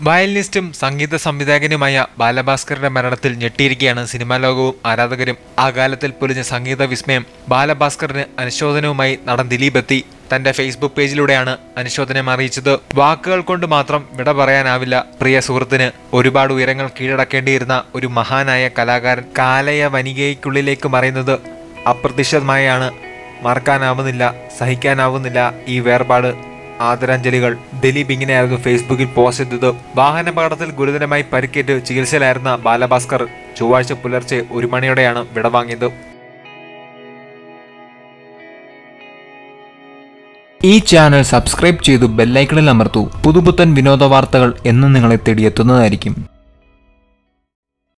വയലിനിസ്റ്റും സംഗീത സംവിധായകനുമായ ബാലഭാസ്കറുടെ മരണത്തിൽ ഞെട്ടിയിരിക്കുകയാണ് സിനിമാ ലോകവും ആരാധകരും. ആ കാലത്തിൽ പൊലിഞ്ഞ സംഗീത വിസ്മയം ബാലഭാസ്കറിന് അനുശോചനവുമായി നടൻ ദിലീപ് എത്തി. തന്റെ ഫേസ്ബുക്ക് പേജിലൂടെയാണ് അനുശോചനം അറിയിച്ചത്. വാക്കുകൾ കൊണ്ട് മാത്രം വിട പറയാനാവില്ല പ്രിയ സുഹൃത്തിന്. ഒരുപാട് ഉയരങ്ങൾ കീഴടക്കേണ്ടിയിരുന്ന ഒരു മഹാനായ കലാകാരൻ കാലയ വനികയ്ക്കുള്ളിലേക്ക് മറയുന്നത് അപ്രതീക്ഷിതമായാണ്. മറക്കാനാവുന്നില്ല, സഹിക്കാനാവുന്നില്ല ഈ വേർപാട്. ആദരാഞ്ജലികൾ. ദിലീപ് ഇങ്ങനെയായിരുന്നു ഫേസ്ബുക്കിൽ പോസ്റ്റ് ചെയ്തത്. വാഹനാപകടത്തിൽ ഗുരുതരമായി പരിക്കേറ്റ് ചികിത്സയിലായിരുന്ന ബാലഭാസ്കർ ചൊവ്വാഴ്ച പുലർച്ചെ 1 മണിയോടെയാണ് വിടവാങ്ങിയത്. ഈ ചാനൽ സബ്സ്ക്രൈബ് ചെയ്തു ബെല്ലൈക്കണിൽ അമർത്തൂ. പുതുപുത്തൻ വിനോദ വാർത്തകൾ എന്നും നിങ്ങളെ തേടിയെത്തുന്നതായിരിക്കും.